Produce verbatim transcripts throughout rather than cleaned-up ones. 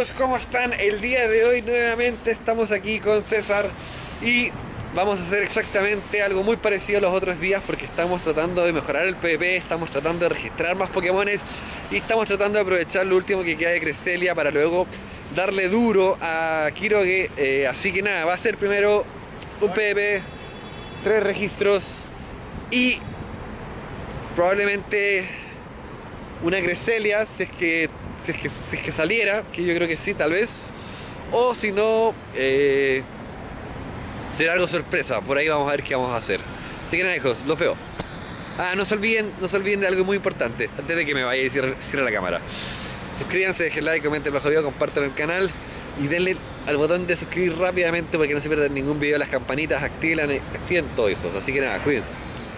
hijos, ¿cómo están? El día de hoy nuevamente estamos aquí con César y vamos a hacer exactamente algo muy parecido a los otros días porque estamos tratando de mejorar el PvP, estamos tratando de registrar más Pokémones y estamos tratando de aprovechar lo último que queda de Cresselia para luego darle duro a Kyogre. Eh, así que nada, va a ser primero un PvP, tres registros y probablemente una Cresselia si es que Si es, que, si es que saliera, que yo creo que sí, tal vez. O si no, eh, será algo sorpresa. Por ahí vamos a ver qué vamos a hacer. Así que nada, hijos, los veo. Ah, no se olviden, no se olviden de algo muy importante. Antes de que me vaya y cierre, cierre la cámara. Suscríbanse, dejen like, comenten bajo el video, compartan el canal. Y denle al botón de suscribir rápidamente para que no se pierdan ningún video. Las campanitas, activen, activen todo, hijos. Así que nada, cuídense.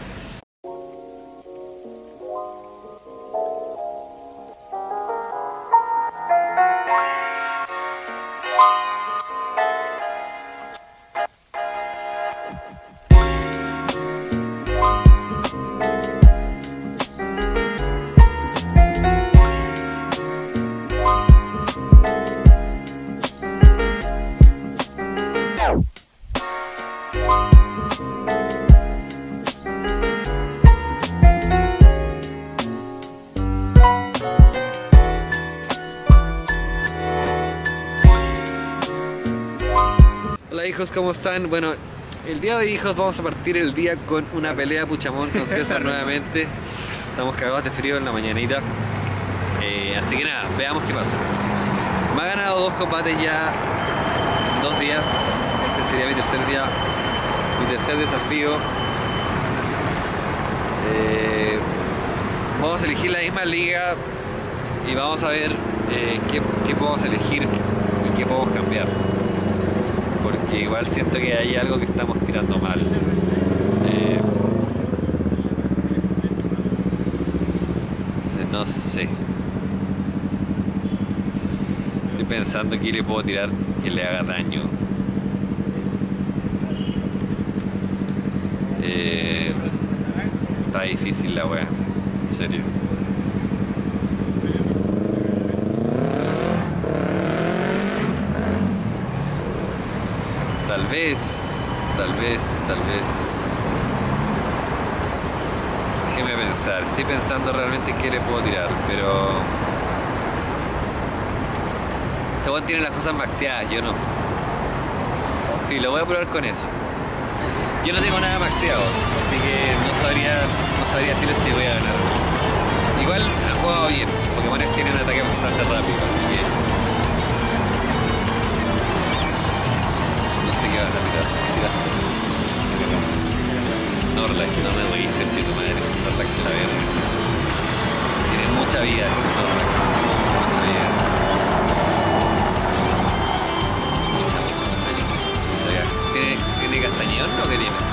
Hola hijos, ¿cómo están? Bueno, el día de hoy, hijos, vamos a partir el día con una pelea puchamón con César nuevamente. Estamos cagados de frío en la mañanita, eh, así que nada, veamos qué pasa. Me ha ganado dos combates ya en dos días. Este sería mi tercer día, mi tercer desafío. eh, Vamos a elegir la misma liga y vamos a ver eh, qué, qué podemos elegir y qué podemos cambiar, porque igual siento que hay algo que estamos tirando mal. Eh, no sé. Estoy pensando que le puedo tirar que le haga daño. Eh, está difícil la wea, en serio. Tal vez, tal vez, tal vez. Déjeme pensar. Estoy pensando realmente qué le puedo tirar, pero este weón tiene las cosas maxeadas, yo no. Sí, lo voy a probar con eso. Yo no tengo nada maxeado, así que no sabría, no sabría decirles si voy a ganar. Igual ha jugado bien. Pokémon tienen un ataque bastante rápido, así que Snorlax, no me reíste, che, tu madre, Snorlax la verga. Tiene mucha vida ese Snorlax, mucha vida. Mucha, mucha, mucha vida. ¿Tiene, ¿Tiene castañón o qué tiene?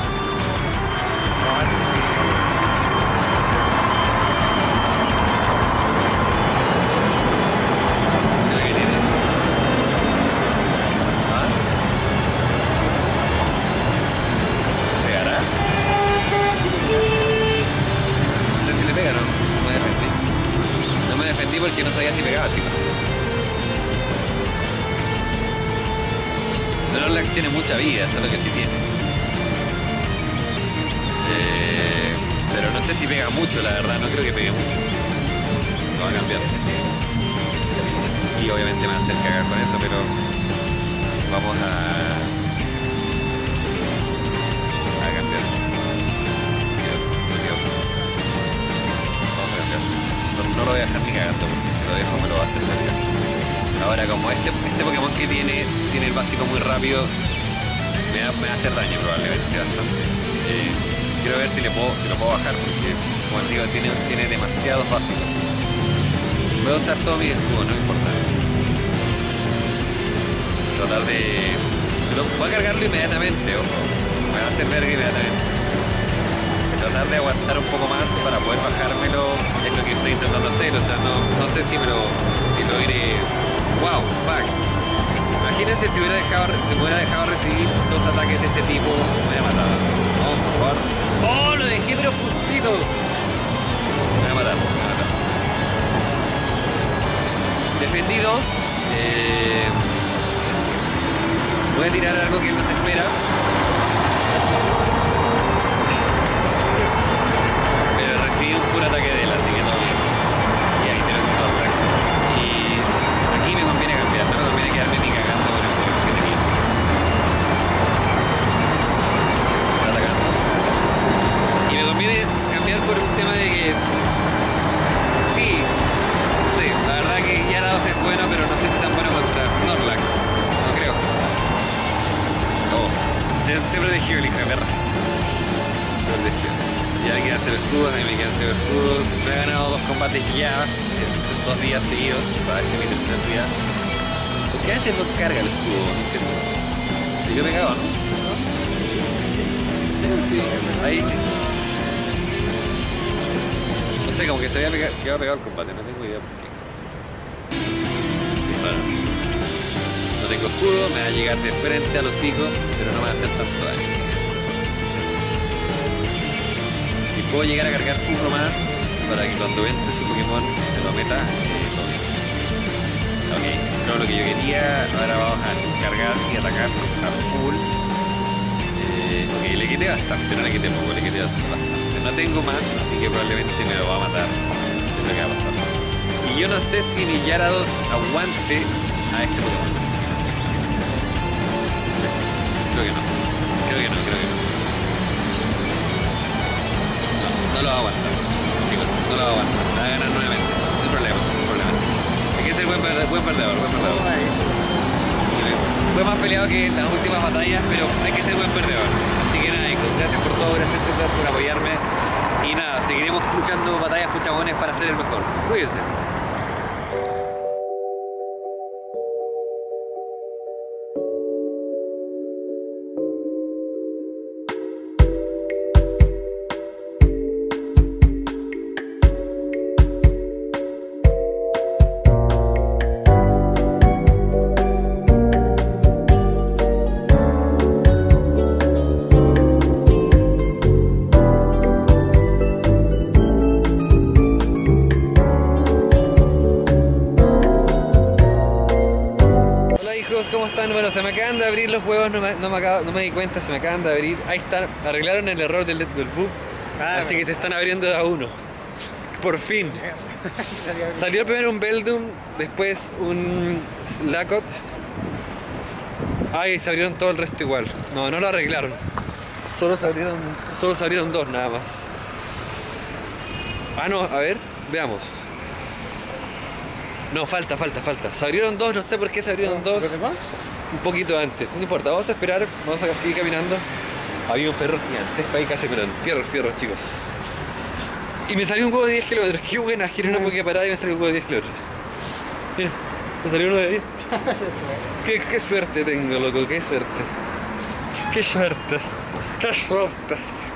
Porque no sabía si pegaba, chicos. Snorlax tiene mucha vida, eso es lo que sí tiene. Eh, pero no sé si pega mucho, la verdad, no creo que pegue mucho. Lo va a cambiar. Y obviamente me va a hacer cagar con eso, pero vamos a, a cambiar. Vamos a cambiar. No, no lo voy a dejar ni cagando porque si lo dejo me lo va a hacer cargar. Ahora, como este, este Pokémon que tiene tiene el básico muy rápido, me va, me va a hacer daño probablemente bastante. Eh, quiero ver si, le puedo, si lo puedo bajar porque, como les digo, tiene, tiene demasiados básicos. Voy a usar todo mi escudo, no me importa. Tratar de... Pero voy a cargarlo inmediatamente, ojo. Me va a hacer verga inmediatamente. Tratar de aguantar un poco más para poder bajármelo es lo que estoy intentando hacer. O sea, no, no sé si me lo, si lo iré. Wow, fuck. Imagínense si hubiera dejado, si me hubiera dejado recibir dos ataques de este tipo, me hubiera matado. No, por favor. ¡Oh! Lo dejé pero justito. Me voy a matar, me voy a matar. Defendí dos, Eh, voy a tirar algo que él no se espera. Pero recibí un puro ataque de él, así que todo bien. Y ahí tengo que todo track. Y aquí me conviene cambiar, no me conviene quedarme ni cagando con el juego que tenía. Está atacando. Y me conviene cambiar por un tema de que sí, sí, la verdad que Gyarados es bueno, pero no sé si tan bueno contra Snorlax. No creo. Oh, se, se protegió el hijo de perra. Se protegió. Ya me quedan cero escudos, a mí me quedan cero escudos. Me he ganado dos combates ya, en dos días seguidos, para este mi tercera vida. ¿Por qué a veces no carga el escudo? No entiendo. Sí, yo he pegado, ¿no? Sí, ahí sí. No sé, como que se había pegado, que había pegado el combate, no tengo idea por qué. Bueno, no tengo escudo, me va a llegar de frente al hocico, pero no me va a hacer tanto daño. Y puedo llegar a cargar uno más para que cuando entre su Pokémon se lo meta, eh, todo bien. Ok, todo lo que yo quería, ahora vamos a cargar y atacar a full. Eh, ok, le quité bastante, no le quité poco, le quité bastante. No tengo más, así que probablemente me lo va a matar. Es lo que va a pasar. Y yo no sé si mi Gyarados aguante a este Pokémon. Creo que no. Creo que no, creo que no. No, no lo va a aguantar. Chicos, no lo va a aguantar. La va a ganar nuevamente. No hay problema, no hay problema. Hay que ser buen perdedor, buen perdedor, buen perdedor. Fue más peleado que las últimas batallas, pero hay que ser buen perdedor. Así que nada, gracias por todo, gracias por apoyarme. Y nada, seguiremos luchando batallas puchabones para ser el mejor. Cuídense. ¿Cómo están? Bueno, se me acaban de abrir los huevos, no me, no me, acabo, no me di cuenta, se me acaban de abrir. Ahí están, arreglaron el error del, del bug, ah, así que se están abriendo de a uno. Por fin. Salió primero un Beldum, después un Slacot. Ay, se abrieron todo el resto igual. No, no lo arreglaron. Solo se abrieron, solo se abrieron dos nada más. Ah, no, a ver, veamos. No, falta, falta, falta. Se abrieron dos, no sé por qué se abrieron dos. Un poquito antes. No importa, vamos a esperar, vamos a seguir caminando. Había un ferro gigante, ahí casi, pero fierro, fierro, chicos. Y me salió un huevo de diez kilómetros. Qué buena, giré una poquita parada y me salió un huevo de diez kilómetros. Mira, me salió uno de ahí. qué, qué suerte tengo, loco, qué suerte. Qué suerte. Qué suerte.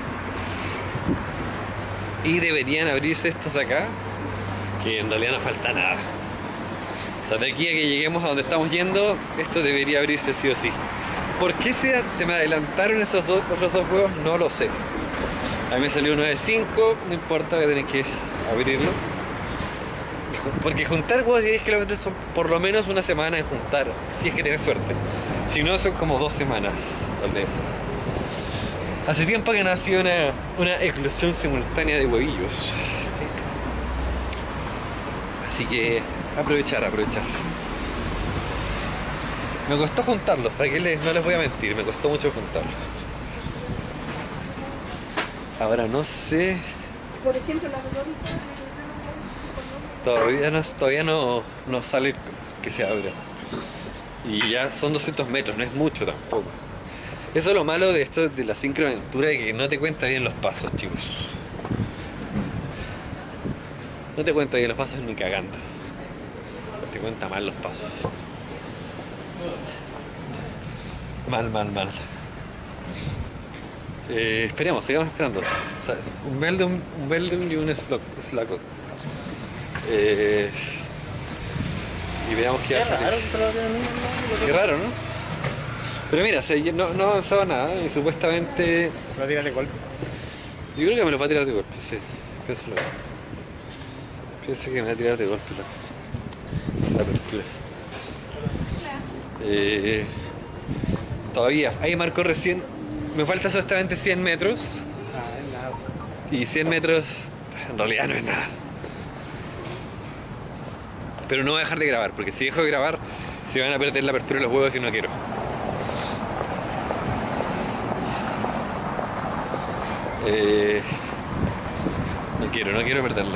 Y deberían abrirse estos de acá, que en realidad no falta nada. O sea, de aquí a que lleguemos a donde estamos yendo, esto debería abrirse sí o sí. ¿Por qué se, se me adelantaron esos dos, otros dos juegos? No lo sé. A mí me salió uno de cinco, no importa, voy a tener que abrirlo. Porque juntar huevos de diez kilómetros son por lo menos una semana en juntar, si es que tienes suerte. Si no, son como dos semanas, tal vez. Hace tiempo que no ha sido una, una eclosión simultánea de huevillos. Sí. Así que aprovechar, aprovechar. Me costó juntarlos, para que les, no les voy a mentir, me costó mucho juntarlos. Ahora no sé. Por ejemplo, la Todavía no, todavía no, no sale que se abra. Y ya son doscientos metros, no es mucho tampoco. Eso es lo malo de esto de la sincroaventura, que no te cuenta bien los pasos, chicos. No te cuenta bien los pasos ni cagando. Te cuenta mal los pasos. Mal, mal, mal. Eh, esperemos, sigamos esperando. O sea, un Beldum, un Beldum y un Slacot. Eh, y veamos qué hace. Qué raro, ¿no? Pero mira, se, no, no avanzaba nada y supuestamente... ¿Se va a tirar de golpe? Yo creo que me lo va a tirar de golpe, sí. Pienso, lo... Pienso que me va a tirar de golpe la, la apertura. Eh, todavía, ahí marcó recién. Me falta solamente cien metros. Ah, es nada. Y cien metros en realidad no es nada. Pero no voy a dejar de grabar, porque si dejo de grabar se van a perder la apertura de los huevos y no quiero. Eh, no quiero, no quiero perderla.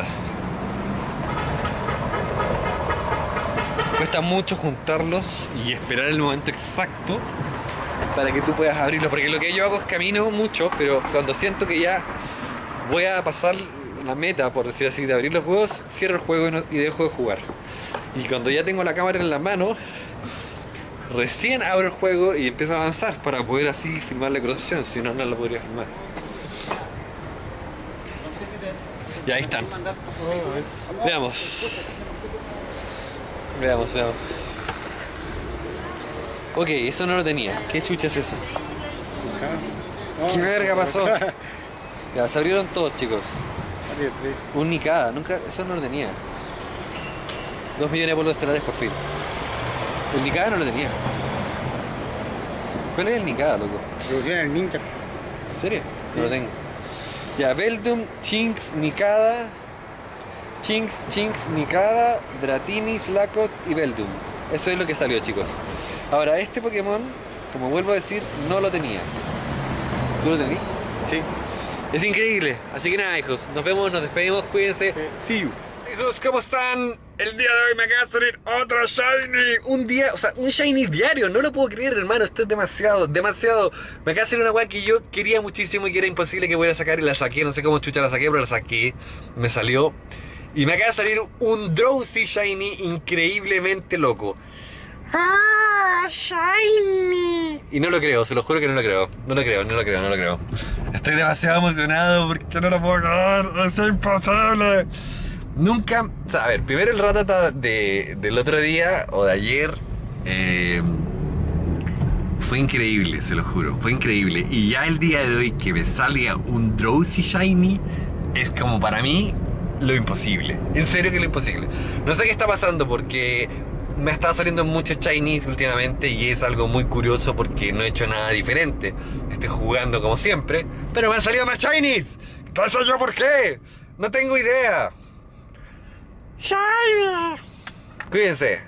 Cuesta mucho juntarlos y esperar el momento exacto para que tú puedas abrirlo, porque lo que yo hago es camino mucho, pero cuando siento que ya voy a pasar la meta, por decir así, de abrir los juegos, cierro el juego y, no, y dejo de jugar. Y cuando ya tengo la cámara en la mano, recién abro el juego y empiezo a avanzar para poder así filmar la crossción, si no, no lo podría filmar. Ya ahí están. Veamos. Veamos, veamos. Ok, eso no lo tenía. ¿Qué chucha es eso? ¿Qué verga pasó? Ya, se abrieron todos, chicos. Un Nikada, nunca, eso no lo tenía. Dos millones de polvos estelares por fin. El Nikada no lo tenía. ¿Cuál es el Nikada, loco? Revolución el Ninjax. ¿En serio? No lo tengo. Ya, Beldum, Chinx, Nikada. Chinx, Chinx, Nikada, Dratini, Slacot y Beldum. Eso es lo que salió, chicos. Ahora, este Pokémon, como vuelvo a decir, no lo tenía. ¿Tú lo tenías? Sí. Es increíble. Así que nada, hijos, nos vemos, nos despedimos, cuídense. Sí. See you. Hijos, ¿cómo están? El día de hoy me acaba de salir otro Shiny. Un día, o sea, un Shiny diario. No lo puedo creer, hermano. Esto es demasiado, demasiado. Me acaba de salir una weá que yo quería muchísimo y que era imposible que pudiera sacar. Y la saqué, no sé cómo chucha la saqué, pero la saqué. Me salió. Y me acaba de salir un Drowsy Shiny increíblemente loco. ¡Ah! ¡Shiny! Y no lo creo, se lo juro que no lo creo. No lo creo, no lo creo, no lo creo. Estoy demasiado emocionado porque no lo puedo creer. Es imposible. Nunca, o sea, a ver, primero el Rattata de, del otro día o de ayer eh, fue increíble, se lo juro, fue increíble. Y ya el día de hoy que me salga un Drowsy Shiny es como para mí lo imposible. En serio que lo imposible. No sé qué está pasando porque me ha estado saliendo muchos Shinies últimamente y es algo muy curioso porque no he hecho nada diferente. Estoy jugando como siempre, pero me han salido más Shinies. ¿Qué sé yo por qué? No tengo idea. Shiny. Cuídense.